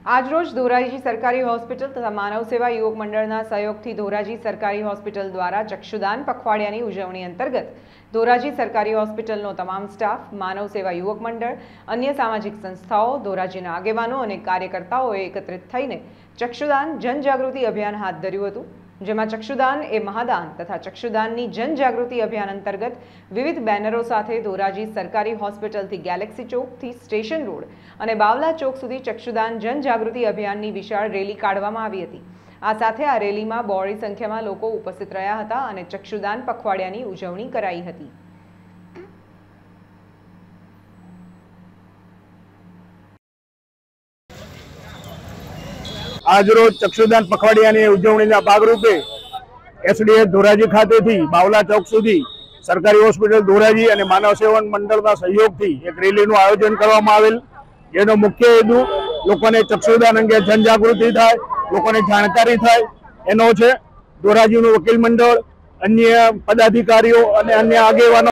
આજરોજ ધોરાજી સરકારી હોસ્પિટલ તથા માનવ સેવા યુવક મંડળના સહયોગથી ધોરાજી સરકારી હોસ્પિટલ દ્વારા ચક્ષુદાન પખવાડિયાની ઉજવણી અંતર્ગત ધોરાજી સરકારી હોસ્પિટલનો તમામ સ્ટાફ, માનવ સેવા યુવક મંડળ, અન્ય સામાજિક સંસ્થાઓ, ધોરાજીના આગેવાનો અને કાર્યકર્તાઓએ એકત્રિત થઈને ચક્ષુદાન જનજાગૃતિ અભિયાન હાથ ધર્યું હતું, જેમાં ચક્ષુદાન એ મહાદાન તથા ચક્ષુદાનની જનજાગૃતિ અભિયાન અંતર્ગત વિવિધ બેનરો સાથે ધોરાજી સરકારી હોસ્પિટલથી ગેલેક્સી ચોકથી સ્ટેશન રોડ અને બાવલા ચોક સુધી ચક્ષુદાન જનજાગૃતિ અભિયાનની વિશાળ રેલી કાઢવામાં આવી હતી। આ સાથે આ રેલીમાં બહોળી સંખ્યામાં લોકો ઉપસ્થિત રહ્યા હતા અને ચક્ષુદાન પખવાડિયાની ઉજવણી કરાઈ હતી। આજરોજ ચક્ષુદાન પખવાડિયાની ઉજવણીના ભાગરૂપે એસડીએચ ધોરાજી ખાતેથી બાવલા ચોક સુધી સરકારી હોસ્પિટલ ધોરાજી અને માનવ સેવા મંડળના સહયોગથી એક રેલીનું આયોજન કરવામાં આવેલ, જેનો મુખ્ય હેતુ લોકોને ચક્ષુદાન અંગે જનજાગૃતિ થાય, લોકોને જાણકારી થાય એનો છે। ધોરાજીનું વકીલ મંડળ, અન્ય પદાધિકારીઓ અને અન્ય આગેવાનો